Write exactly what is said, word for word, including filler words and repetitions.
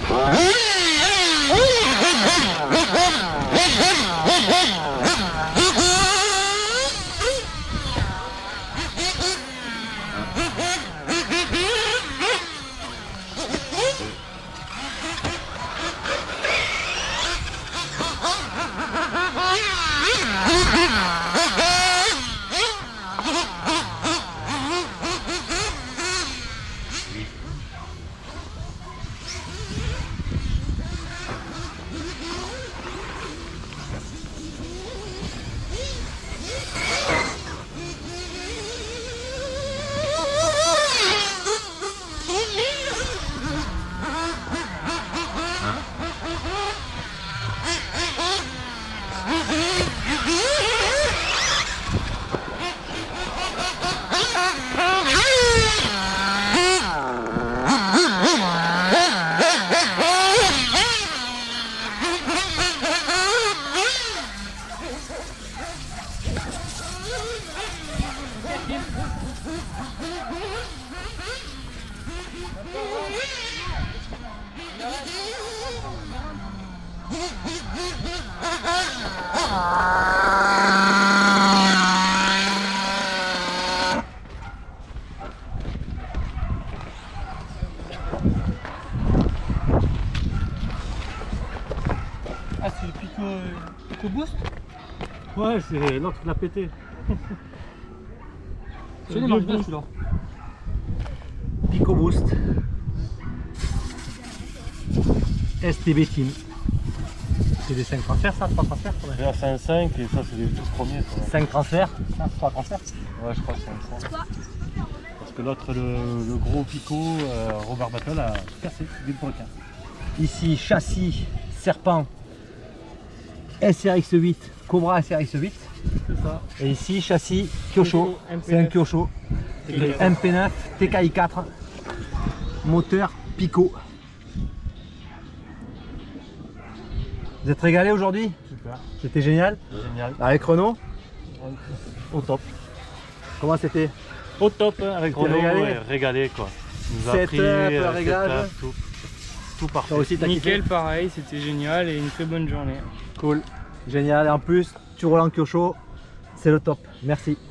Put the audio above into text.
Ah, c'est le Pico, euh, Pico Boost? Ouais, c'est l'autre qui l'a pété. C'est le marche bien celui-là. Pico Boost. S T B Team. C'est des cinq transferts, ça, trois transferts? Là c'est un cinq et ça c'est les tout premiers. cinq transferts, ça, trois transferts. Ouais, je crois que c'est un cinq. Parce que l'autre, le, le gros Pico, euh, Robert Battle a cassé, du requin. Ici, châssis, serpent, S R X huit, Cobra S R X huit. C'est ça. Et ici, châssis, Kyosho. C'est un Kyosho. M P neuf, T K I quatre, moteur Pico. Vous êtes régalés aujourd'hui? Super. C'était génial. Génial. Avec Renault? Au top. Comment c'était? Au top hein, avec T'es Renault, régalé ouais, régalé quoi. Il nous a Setup, pris, euh, réglage. setup, tout, tout parfait. Toi aussi, t'as Nickel, kiffé? pareil, c'était génial et une très bonne journée. Cool. Génial. Et en plus, tu roules en Kyosho. C'est le top. Merci.